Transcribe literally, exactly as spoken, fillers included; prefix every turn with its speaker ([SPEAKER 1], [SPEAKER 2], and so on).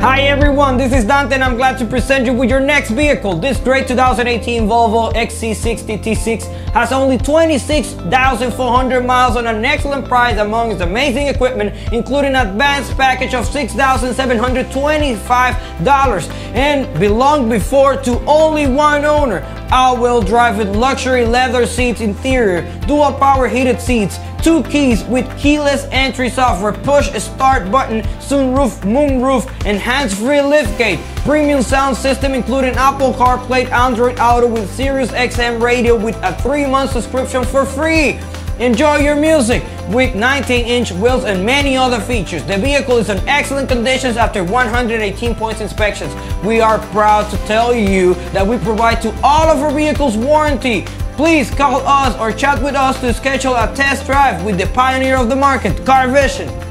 [SPEAKER 1] Hi everyone, this is Dante and I'm glad to present you with your next vehicle. This great two thousand eighteen Volvo X C sixty T six has only twenty-six thousand four hundred miles on an excellent price among its amazing equipment, including an advanced package of six thousand seven hundred twenty-five dollars, and belonged before to only one owner. All-wheel drive with luxury leather seats interior, dual power heated seats, two keys with keyless entry software, push start button, sunroof, moonroof, and hands-free liftgate. Premium sound system including Apple CarPlay, Android Auto with Sirius X M radio with a three-month subscription for free. Enjoy your music with nineteen inch wheels and many other features. The vehicle is in excellent conditions after one hundred eighteen points inspections. We are proud to tell you that we provide to all of our vehicles warranty. Please call us or chat with us to schedule a test drive with the pioneer of the market, CarVision.